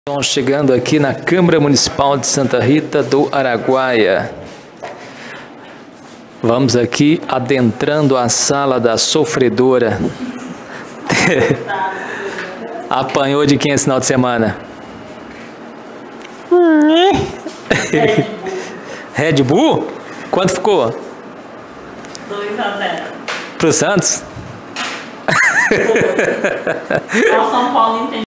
Estamos chegando aqui na Câmara Municipal de Santa Rita do Araguaia. Vamos aqui adentrando a sala da sofredora. Apanhou de quem esse final de semana? Red Bull? Quanto ficou? 2-0. Pro Santos? O São Paulo entende.